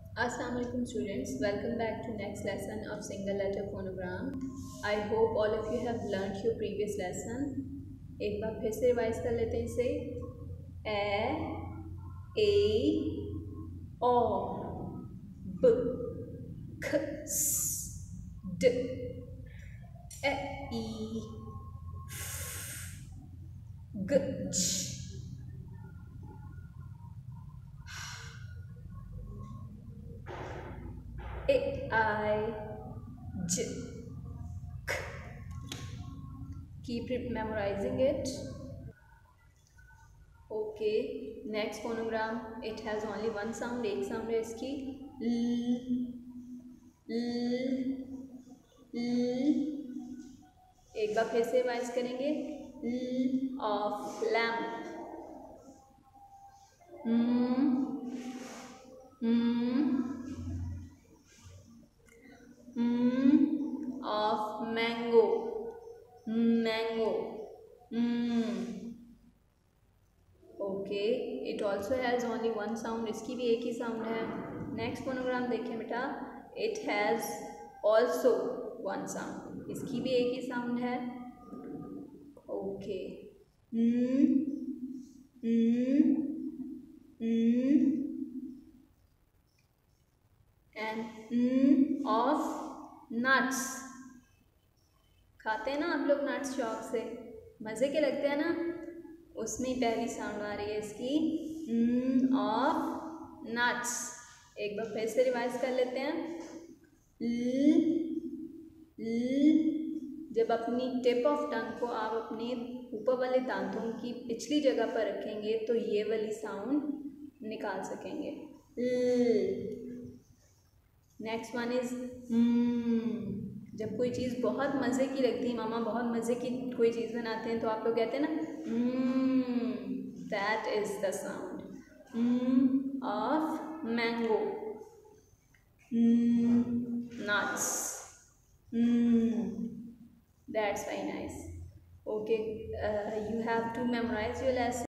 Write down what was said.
Assalamualaikum students, welcome back to next lesson of single letter phonogram. I hope all of you have learned your previous lesson. एक बार फिर से revise कर लेते हैं इसे. A, O, B, K, S, D, E, I, F, G, Ch, I, J, K. Keep memorizing it. Okay. Next phonogram. It has only one sound. एक sound है इसकी. एक बार फिर से रिवाइज करेंगे. of lamp. Of mango. Mango. Okay. It also has only one sound. इसकी भी एक ही साउंड है. नेक्स्ट फोनोग्राम देखें बेटा. It has also one sound. इसकी भी एक ही साउंड है. ओके. And of nuts. खाते हैं ना आप लोग नट्स शौक से, मज़े के लगते हैं ना. उसमें पहली साउंड आ रही है इसकी. Of nuts. एक बार फिर से रिवाइज कर लेते हैं. जब अपनी टिप ऑफ टंग को आप अपने ऊपर वाले दांतों की पिछली जगह पर रखेंगे तो ये वाली साउंड निकाल सकेंगे. नेक्स्ट वन इज जब कोई चीज़ बहुत मज़े की लगती है, मामा बहुत मज़े की कोई चीज़ बनाते हैं तो आप लोग कहते हैं ना, that is the sound of mango. Nuts. That's very nice. Okay, you have to memorize your lesson.